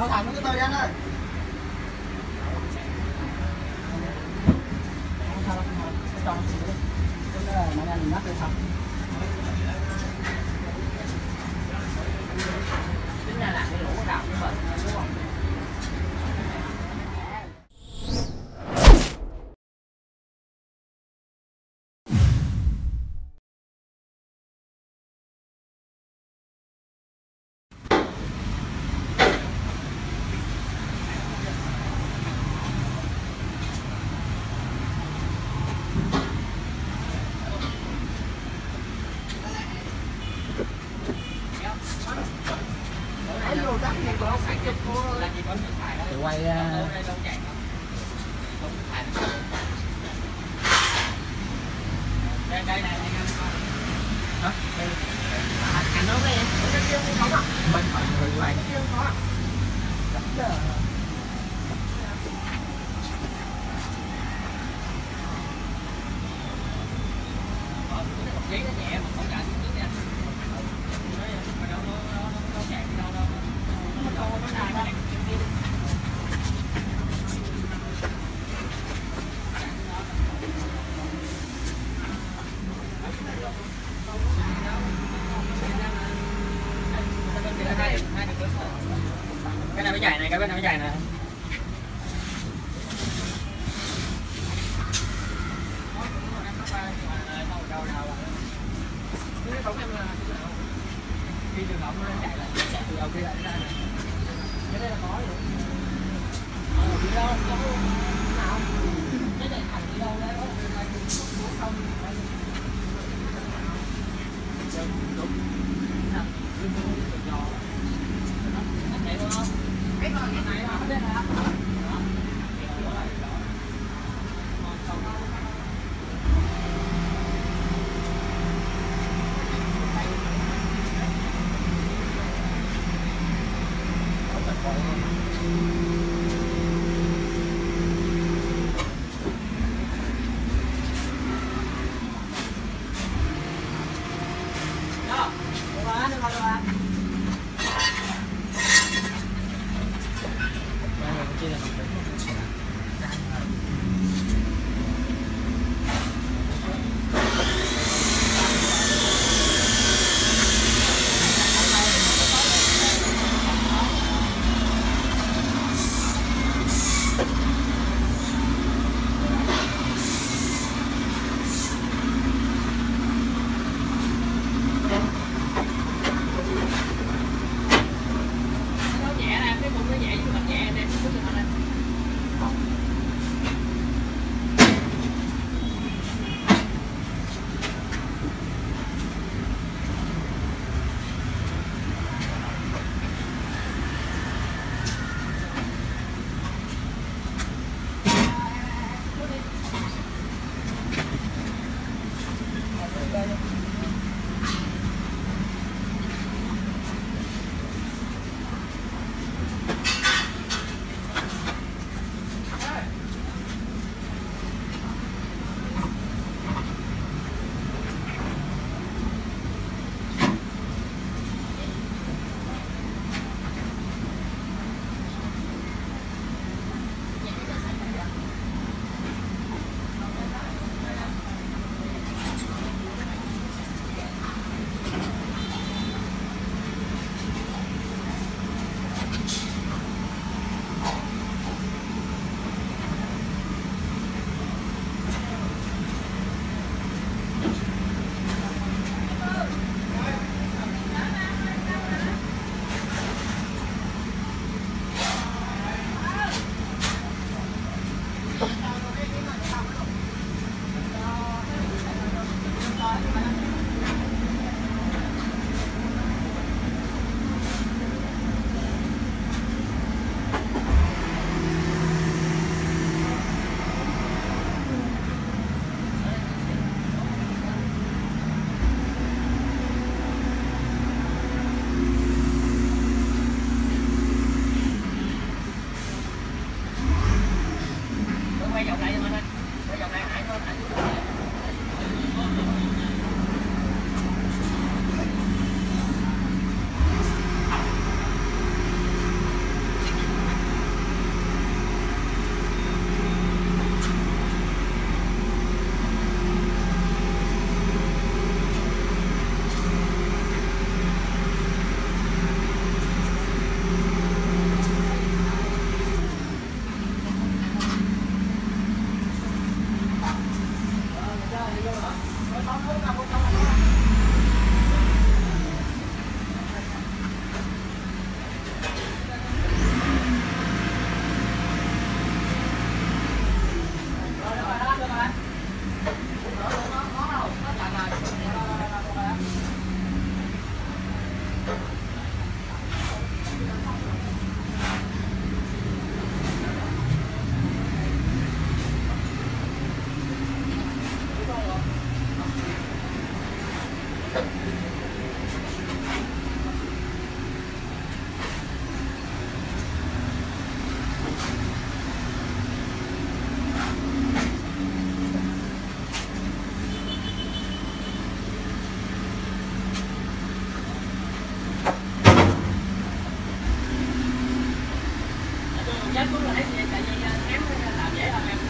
Thổi thẳng cái tôi ra đây. Cho cái này anh nắp lên xong. Tính ra là cái lỗ đào của mình đúng không? Thì quay đây này hả? Thành nó đây, cái kia không có. Bên phải người quay. Cái kia không có. Giấy nó nhẹ mà không chạy trước nha. Nó chạy đi đâu đâu. Nó đâu có nào đó. Cái này mới dài này, cái bên này mới dài này. Khi trường động nó chạy lại từ đầu kia lại ra này. Cái đây là có rồi. Đi đâu? Nào? Cái này thằng đi đâu đấy? Có một cái không? Đúng. Anh chạy luôn không? Cái này là cái này hả? Chắc cũng là thấy vậy, tại vì em làm dễ hơn em.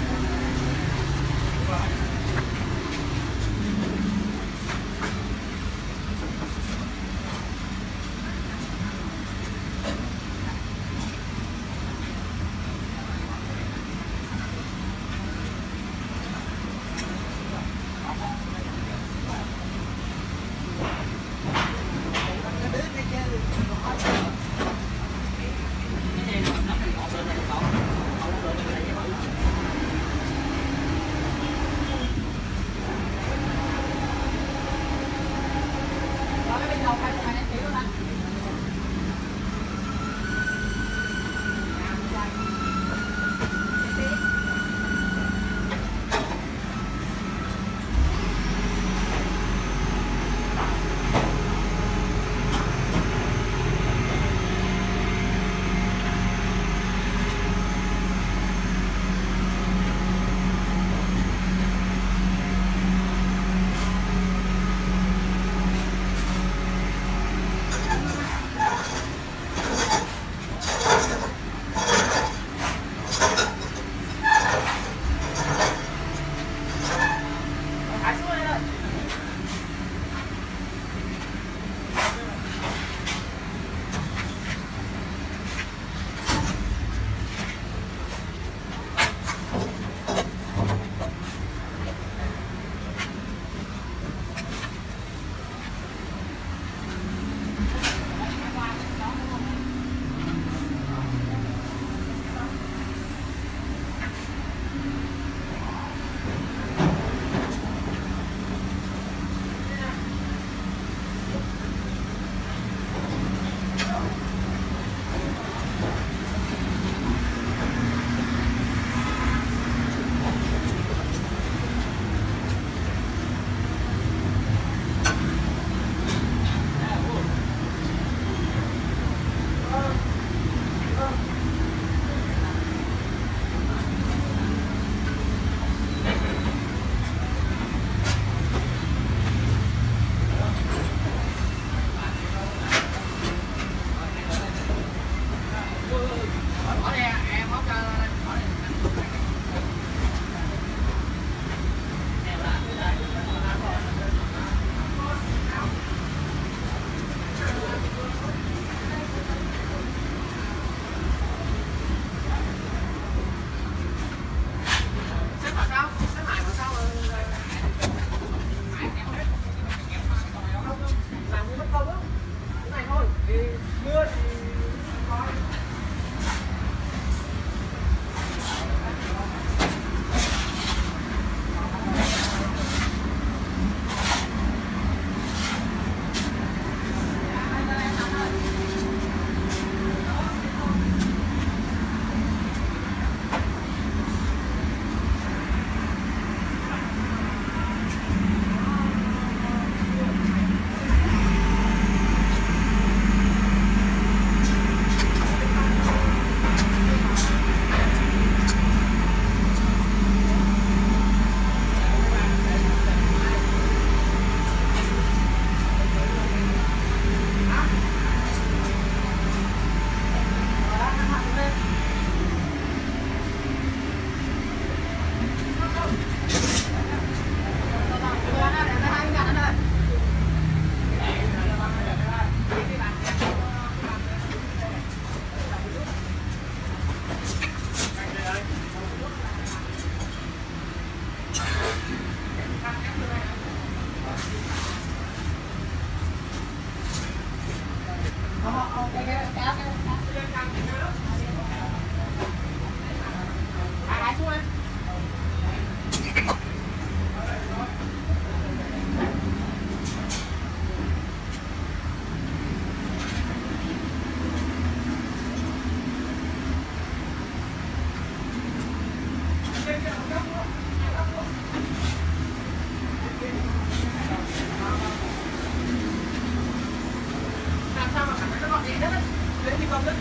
gì đó lên thi công đó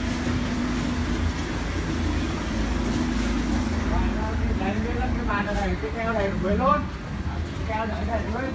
đây cái bàn này cái keo này mới luôn keo này này mới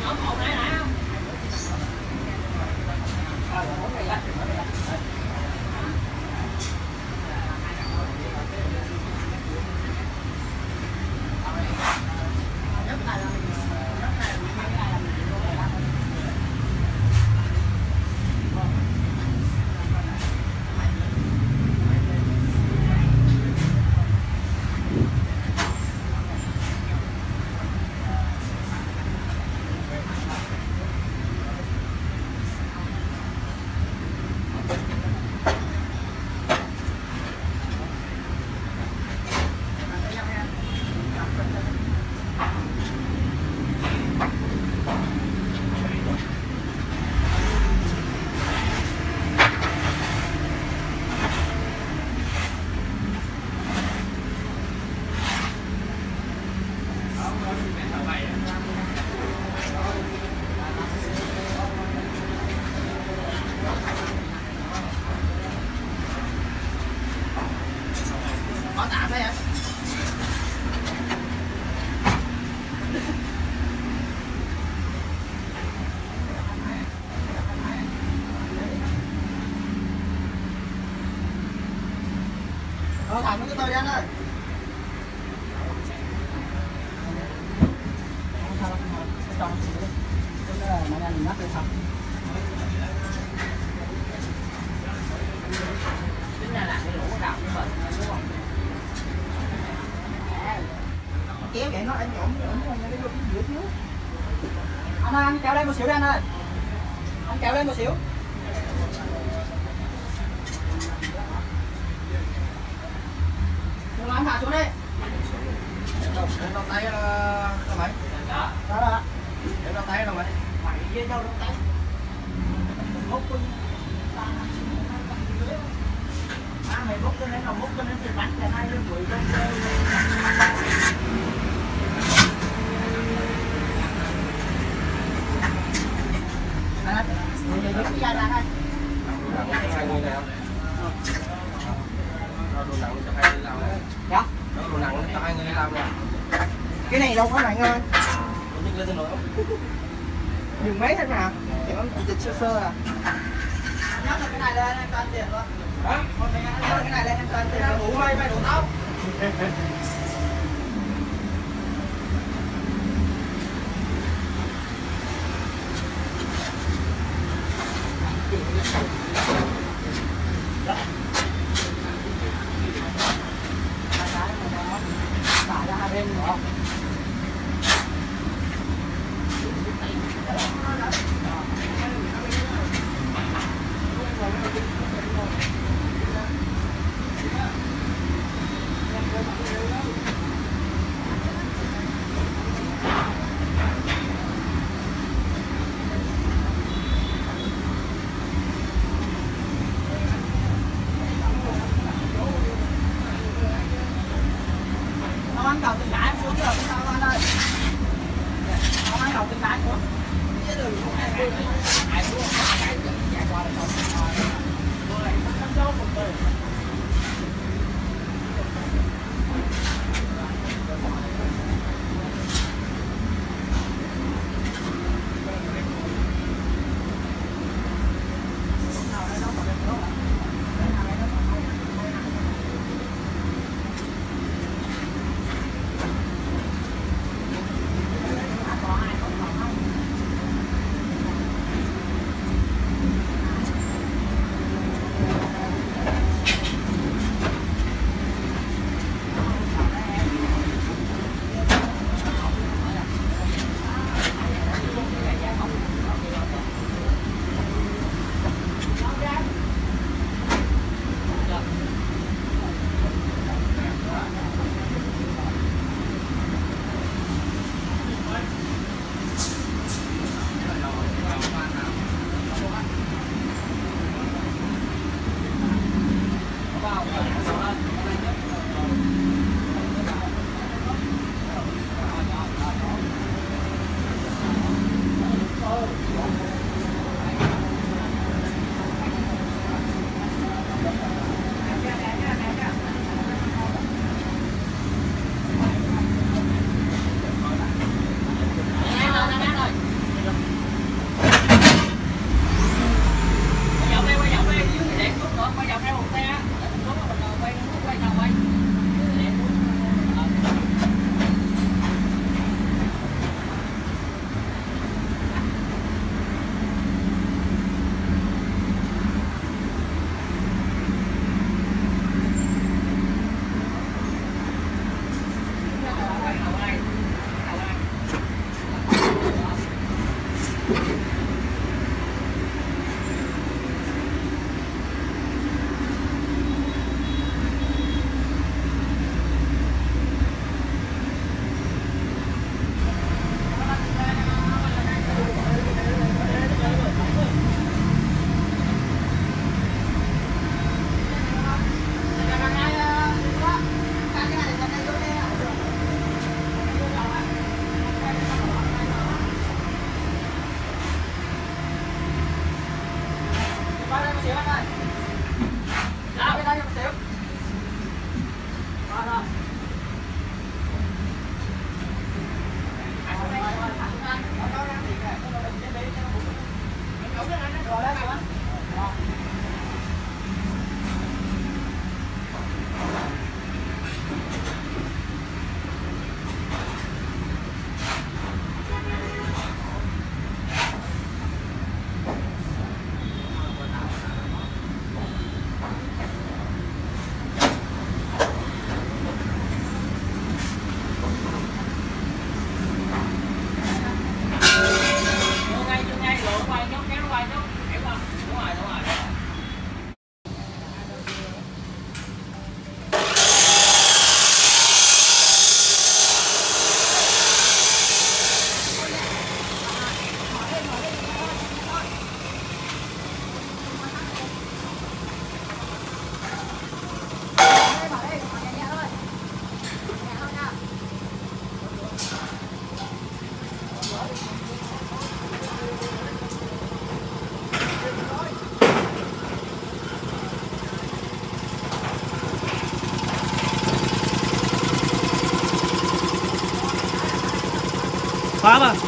Có tạm đấy hả? Thẳng nó cái tôi đi anh ơi. Sao nó cho nó xíu đi. Cái là mà mình ngắt lên xong. Tính ra là cái lỗ đào của mình đúng không? Kéo vậy nó ảnh nhổm cái giữa xíu. Anh ơi, anh kéo lên một xíu đi anh ơi. Anh kéo lên một xíu. Đừng làm thả xuống đi. Em đau tay đâu mày? Đó đó. Em đau tay đâu mày? Mày với đâu đau tay. Múc con. Mày múc cho nên là múc cho nên thì bánh là hai lên bụi lên. Mình lấy cái da ra thôi. Hai người nào? Đồ nặng cho hai người làm. Dạ. Đồ nặng cho hai người làm nè. Cái này đâu có nặng ơi. Nhấc lên nữa. Dừng mấy thế nào? Chỉ có dịch sơ sơ à. Nhớ là cái này lên em cho anh tiền luôn. Hả? Nhớ là cái này lên em cho anh tiền. Đủ mày mày đủ tóc. Xả ra hai bên nữa không? Không ăn cầu từng đá xuống rồi, không ăn ơi. Không ăn cầu từng đá xuống. Cái đường không ăn luôn. Ai luôn, cái chạy qua là xong. Rồi lại cắm dấu một từ. Khóa vào.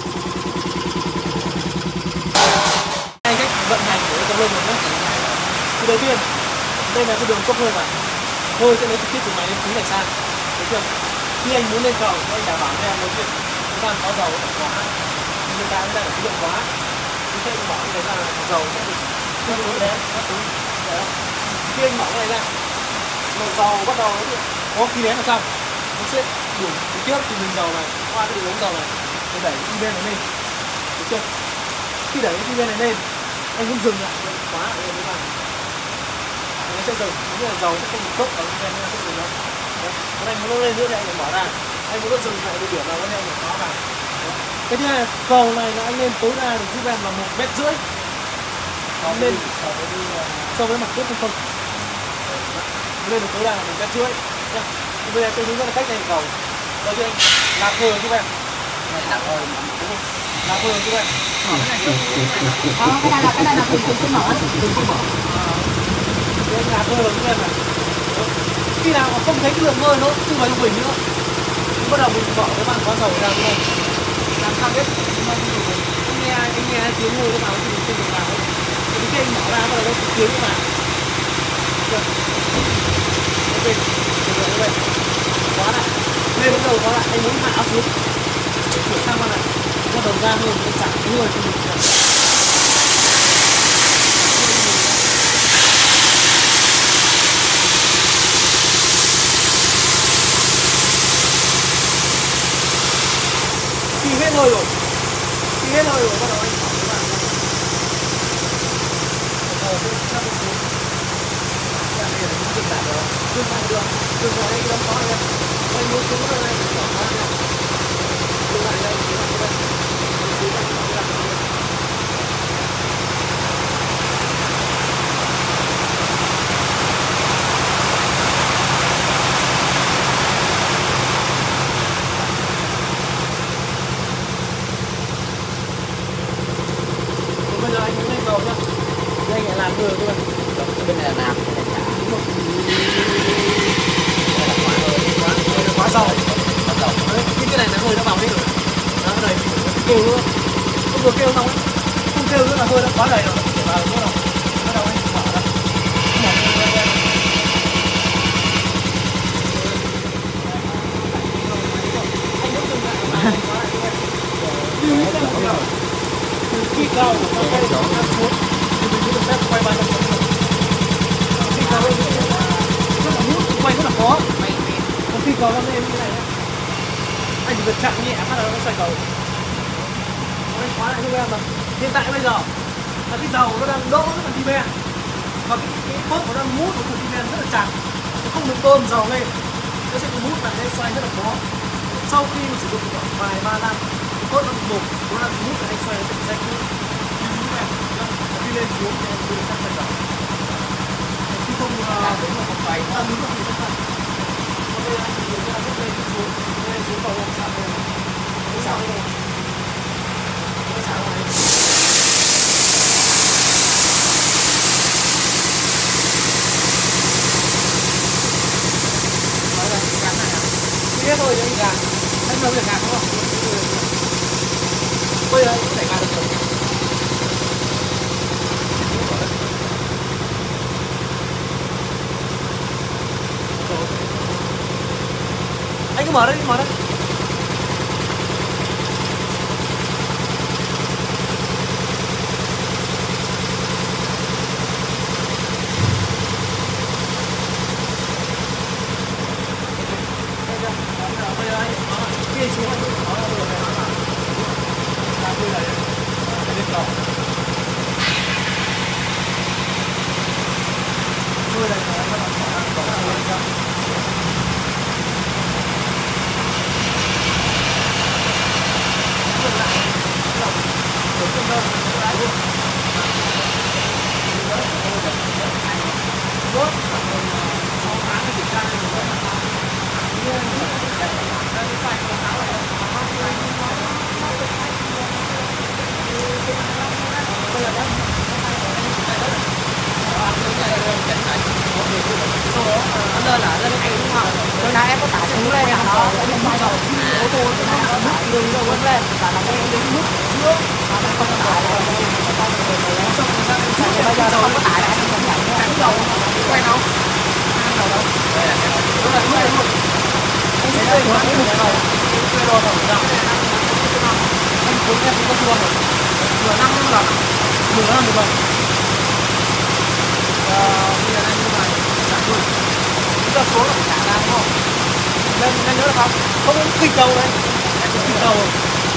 Hai cách vận hành của cái lông này. Thì đầu tiên, đây là cái đường cốc hơi mà. Hơi sẽ lấy trực tiếp từ máy đến khí này sang. Được chưa? Khi anh muốn lên cầu, anh đảm bảo với em đầu tiên chúng ta có dầu ở khóa. Hiện tại chúng ta ở khí động khóa. Khi anh mở cái này ra là dầu sẽ được tương đối đến nó đúng. Khi anh mở cái này ra, dầu bắt đầu có khí nén ở trong. Nó sẽ đủ trực tiếp từ bình dầu này qua cái đường ống dầu này. Để đẩy cái bên này lên, được chưa? Khi đẩy cái bên này lên, anh muốn dừng lại cái khóa ở đây vào, nó sẽ dừng, như là dầu sẽ không bị cốc ở bên này, nó sẽ dừng lại. Còn anh muốn nó lên nữa thì anh phải mở ra, anh muốn nó dừng lại địa điểm nào anh phải khóa vào. Cái thứ hai là cầu này là anh lên tối đa được giúp em là 1,5 mét. Lên so với mặt trước không. Lên được tối đa là 1,5 mét. Bây giờ tôi hướng dẫn cách này cầu, đầu tiên anh làm khờ giúp em. Là vừa như vậy. Cái này là từ từ mở. Đây là vừa như vậy này. Khi nào mà không thấy cái lượng hơi nó không phải bình nữa, bắt đầu mình bỏ cái bàn khóa dầu ra đúng không? Làm sao biết? Anh nghe tiếng hơi nó vào thì mình không được làm đâu. Thì khi anh mở ra bắt đầu nó tiếng nó vào. Được. Ok. Được rồi. Khóa lại. Lên bắt đầu khóa lại. Anh muốn hạ xuống. Chuyển sang con này, bắt đầu ra luôn cái chạm cái người cho mình. Khi hết hơi rồi, bắt đầu anh bỏ cái vào. Dừng lại được, dừng lại đây cái đấm có này, anh muốn xuống đây anh bỏ ra này. Dừng lại đây, dừng lại đây. Bây giờ anh muốn lên cầu nhá. Đây anh làm vừa thôi. Bên này là làm, bên này là khóa sau. Cái này là hơi nó vào hết rồi. Nó đầy kêu nữa. Không vừa kêu xong ấy. Không kêu nữa là hơi nó quá đầy rồi. Vào nữa rồi. Bắt đầu anh mở ra. Anh muốn dừng lại. Lưu ý xem một điều. Khi cao nó quay nó xuống thì mình mới được phép quay 360 độ. Khi cao lên rất là mút, quay rất là khó. Còn khi cầu nó lên như thế này anh chỉ việc chặn nhẹ phát là nó xoay cầu. hóa lại cho em là hiện tại bây giờ là cái dầu nó đang đỗ rất là đi men và cái bốt nó đang mút của cục đi men rất là chặt, nó không được bơm dầu lên, nó sẽ bị mút lại đây xoay rất là khó. Sau khi sử dụng khoảng vài ba năm cái bốt nó bị mục, nó đang mút lại đây xoay nó sẽ cứ đi lên xuống thì em đưa các phần dầu khi không đúng là một vài ta đúng là không phải còn đây là anh dùng cái là bước lên xuống vào lòng sạc lên cái sạc lên cái sạc này nói là cái này à? thế thôi anh gà Anh nấu được gà không? bây giờ anh có thể gà được rồi. Anh cứ mở đây, mở đây. Bây giờ anh kia xuống anh nói là vừa phải nói là làm như là cái lên đầu. Tôi này là các bạn có là lên cho. Lên là lên cái đúng không? Hôm nay em có tải xuống lên nha, nó em quay đầu ô tô đường đâu quên lên là nó em đứng nước trước mà nó không có tải đâu. Bây giờ nó không có tải lại em không nhận nữa. Đâu quay đâu? Đâu đâu? Đây là cái đó là nước luôn. Anh sẽ lên một cái đầu. Quay đồ tổng ra. Anh xuống em cũng có luôn rồi. Vừa 5 lần. Vừa 5 lần. Bây giờ anh như này trả luôn. Chúng ta xuống là phải trả ra đúng không? Lên nữa được không? Không có kịch đầu đấy. Em có kịch đầu rồi.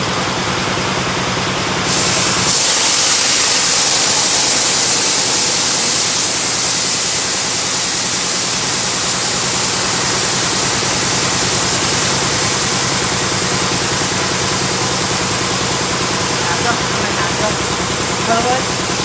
Trả chưa? Hôm nay trả chưa? Chờ với.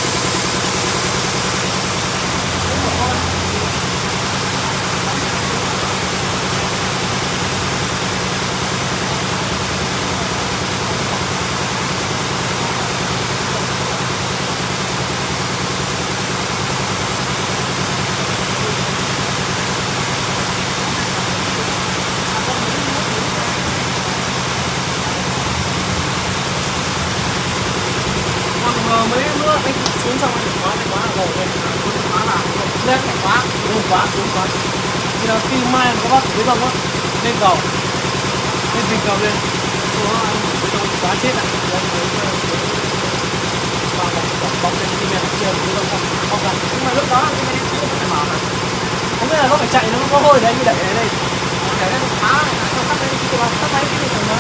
Mấy nữa anh xuống xong anh khóa này khóa là gồ lên khóa là lên phải khóa lên khóa xuống khóa thì là khi mai có bác thấy không á lên cầu lên bình cầu lên rồi anh với tôi khóa chết lại rồi vào bóng lên đi men kia rồi không cần nhưng mà lúc đó cái máy điện phải mở mà không biết là nó phải chạy nó có hơi đấy anh mới đẩy đây để lên khóa này cho tắt đây thì tôi tắt máy cái gì nữa.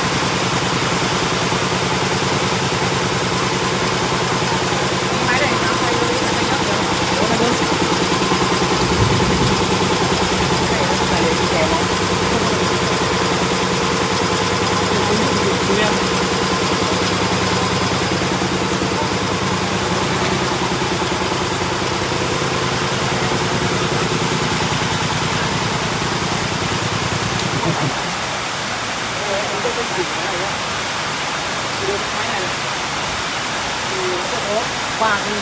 Ba cái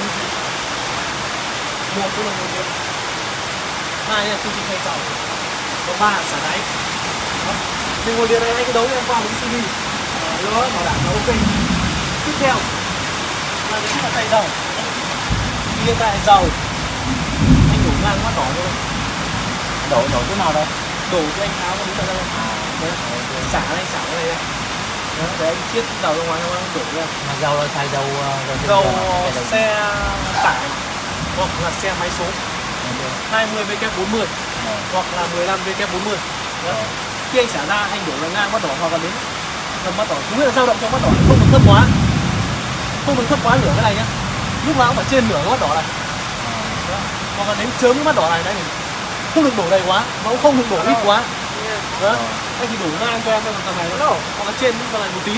một cái là nguồn điện, hai là chương trình thay dầu, và ba là xả đáy. Thì nguồn điện này anh cái đấu em qua một cái CD nó bảo đảm nó ok. Tiếp theo là đến là thay dầu. Hiện tại dầu anh đổ ngang mắt đỏ luôn. Đổ chỗ nào đây? Đổ cho anh tháo cái miếng đây. Xả đây, xả cái này đây. Đó, để anh chiết dầu ra ngoài không anh đổ ra. Mà dầu là xài dầu xe tải hoặc là xe máy số 20W40 hoặc là 15W40. Khi anh xả ra anh đổ ra ngang mắt đỏ hoặc là đến gần mắt đỏ, không biết là dao động trong mắt đỏ không được thâm quá không được thấp quá lửa cái này nhá, lúc nào cũng phải trên nửa cái mắt đỏ này. Đó. Hoặc là đến chớm cái mắt đỏ này đấy, không được đổ đầy quá mà cũng không được đổ ít quá. Đó. Anh chỉ đổ ngang cho em tầm này nó, hoặc là trên tầm này một tí.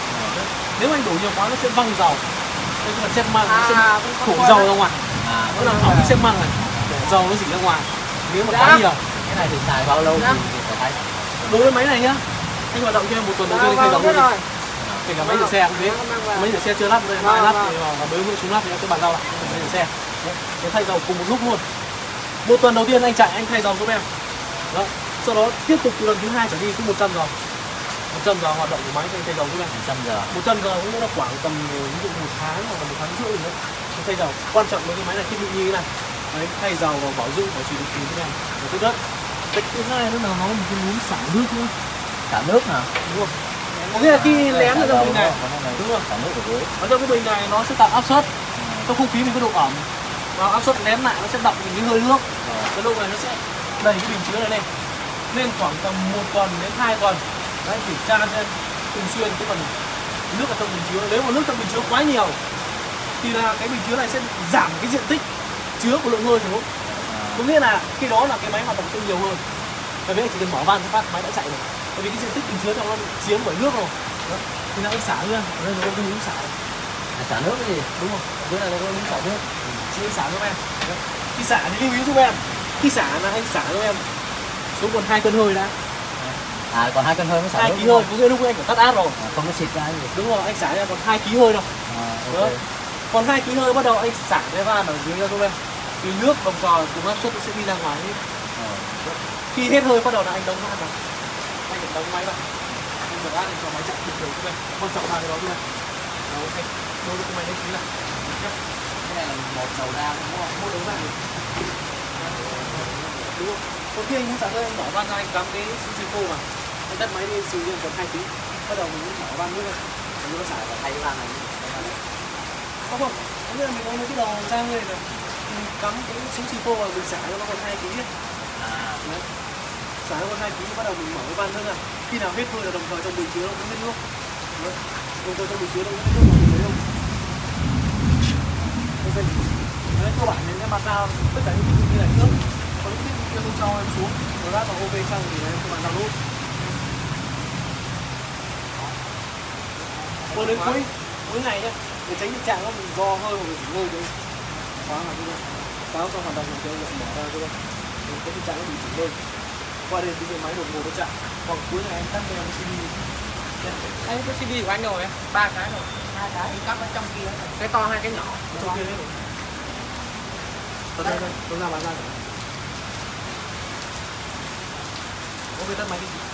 Nếu anh đổ nhiều quá nó sẽ văng dầu, đây là xếp măng, nó sẽ đổ dầu ra ngoài, nó làm hỏng cái xếp măng này, đổ dầu nó dỉ ra ngoài nếu mà quá nhiều. Cái này thì xài bao lâu thì phải thay? Đối với máy này nhá, anh hoạt động cho em một tuần đầu tiên anh thay dầu luôn. Kể cả máy rửa xe cũng thế, máy rửa xe chưa lắp đây, mai lắp thì vào bới xuống lắp thì em sẽ bàn giao lại máy rửa xe. Để thay dầu cùng một lúc luôn. Một tuần đầu tiên anh chạy anh thay dầu giúp em. Đó. Sau đó tiếp tục từ lần thứ 2 trở đi cứ 100 giờ. 100 giờ hoạt động của máy anh thay dầu giúp em. 100 giờ. 100 giờ cũng là khoảng tầm ví dụ 1 tháng hoặc là 1 tháng rưỡi nữa. Thay dầu. Quan trọng với cái máy này thiết bị như thế này. Đấy, thay dầu và bảo dưỡng bảo trì định kỳ giúp em. Và tốt nhất. Cái thứ hai nữa là nó một cái núm xả nước nữa. Xả nước hả? Đúng không? Có nghĩa là khi lén ở trong bình này, đúng không? Xả nước ở dưới. Ở trong cái bình này nó sẽ tạo áp suất. Trong không khí mình có độ ẩm. Và áp suất nén lại nó sẽ đọng những cái hơi nước. Cái lúc này nó sẽ đầy cái bình chứa này lên. Nên khoảng tầm 1 tuần đến 2 tuần. Đấy, kiểm tra xem thường xuyên cái phần nước ở trong bình chứa. Nếu mà nước trong bình chứa quá nhiều thì là cái bình chứa này sẽ giảm cái diện tích chứa của lượng hơi xuống. Có nghĩa là khi đó là cái máy hoạt động tương nhiều hơn. Bởi vì anh chỉ cần mở van phát máy đã chạy rồi. Bởi vì cái diện tích bình chứa trong nó bị chiếm bởi nước rồi. Đó. Thì là anh xả luôn. Ở đây nó có cái núm xả. Xả nước cái gì? Đúng không? Ở dưới này nó có núm xả nước. Chị anh xả giúp em. Đó. Khi xả thì lưu ý giúp em. Khi xả là anh xả giúp em xuống còn 2 cân hơi đã. À còn 2 cân hơi mới xả 2 nước. kg hơi, có nghĩa lúc anh phải tắt áp rồi. Không có xịt ra gì. Đúng rồi, anh xả ra còn 2 kg hơi đâu. Ok. Còn 2 kg hơi bắt đầu anh xả cái van ở dưới ra giúp em. Thì nước đồng cò cùng áp suất nó sẽ đi ra ngoài hết. Khi hết hơi bắt đầu là anh đóng van vào. Anh phải đóng máy vào. Anh mở van để cho máy chạy bình thường giúp em. Quan trọng là cái đó giúp em. Đó, ok. Đối với cái máy đấy chính là Cái này là một đầu ra đúng không? một đầu ra đúng không? Còn khi anh xả hơi anh mở van ra anh cắm cái siphon vào. Anh tắt máy đi sử dụng còn 2 tí. Bắt đầu mình mở van nước lên. Nó xả và thay cái van này. Không không, có nghĩa là mình có một cái đầu ra người này, mình cắm cái súng xì vào mình xả cho nó còn 2 kg ấy. Đấy. Xả nó còn 2 kg bắt đầu mình mở cái van nước ra. Khi nào hết hơi là đồng thời trong bình chứa nó cũng hết nước. Đấy. Đồng thời trong bình chứa nó cũng hết nước mà mình thấy không? Ok. Đấy, cơ bản nên em bàn giao tất cả những cái như này trước. Còn những cái kia tôi cho em xuống, rồi lát vào ok xong thì em các bạn giao nốt. Vừa đến cuối ngày nhá, để tránh tình trạng nó mình do hơi hoặc mình ngơi đấy khóa vào như vậy, báo cho hoạt động mình cho mở ra cho cái tình trạng nó bị chỉnh lên qua đây cái máy đột ngột nó chạy, hoặc cuối ngày anh tắt cho em CD. Đấy, cái CD của anh rồi á, 3 cái rồi, 2 cái cắm ở trong kia, cái to 2 cái nhỏ trong kia đấy. Tôi ra bán ra rồi. Ok, tắt máy đi.